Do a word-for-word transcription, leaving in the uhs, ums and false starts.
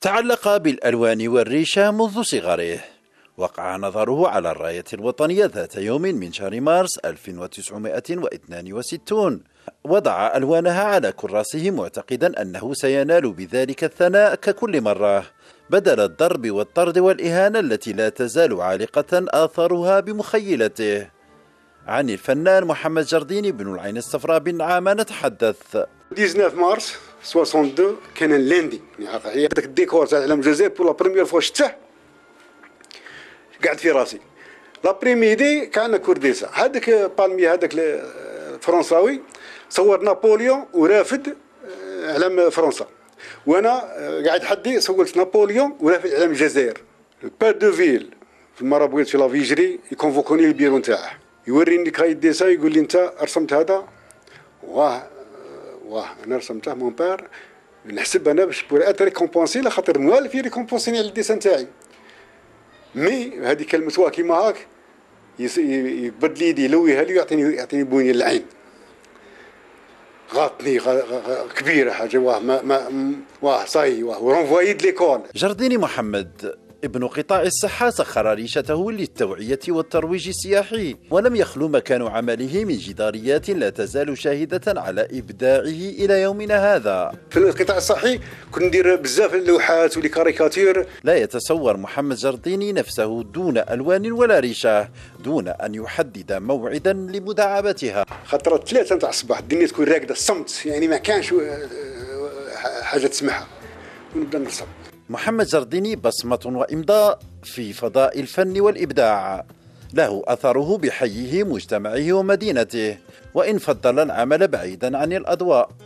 تعلق بالألوان والريشة منذ صغره، وقع نظره على الراية الوطنية ذات يوم من شهر مارس ألف وتسعمائة واثنين وستين، وضع ألوانها على كراسه معتقدا أنه سينال بذلك الثناء ككل مرة، بدل الضرب والطرد والإهانة التي لا تزال عالقة آثارها بمخيلته. عن الفنان محمد جرديني بن العين الصفراء بالنعامة نتحدث. تسعة عشر مارس اثنين وستين كان اللاندي، يعني هذاك الديكور تاع علم الجزائر بور لا بروميير فوا شفته قاعد في راسي. لابريميدي كان كورديسا هذاك بالمي هذاك الفرنساوي صور نابليون ورافد علم فرنسا، وانا قاعد حدي صورت نابليون ورافد علم الجزائر. البار دو فيل في المره بغيت في لافيجري يكونفوكوني البيرو نتاعه، يوريني كاي ديسا يقول لي انت رسمت هذا. واه واه انا رسمته مون بار، نحسب انا باش بور اتر ريكومبونسي لخاطر موالف يريكومبونسيني على الديسان تاعي. مي هذه كلمة واه كيما هاك يقبض لي يدي يلويها لي يعطيني يعطيني بوني العين. غاطني غا كبيرة حاجة واه ما ما واه صاي واه ورونفوايي د ليكول. جرديني محمد ابن قطاع الصحة سخر ريشته للتوعية والترويج السياحي، ولم يخلو مكان عمله من جداريات لا تزال شاهدة على إبداعه إلى يومنا هذا. في القطاع الصحي كنت ندير بزاف اللوحات والكاريكاتير. لا يتصور محمد جرديني نفسه دون ألوان ولا ريشة، دون أن يحدد موعدا لمداعبتها. خاطر ثلاثة نتاع الصباح الدنيا تكون راقدة الصمت، يعني ما كانش حاجة تسمعها ونبدا نرسم. محمد جرديني بصمة وإمضاء في فضاء الفن والإبداع، له أثره بحيه مجتمعه ومدينته، وإن فضل العمل بعيدا عن الأضواء.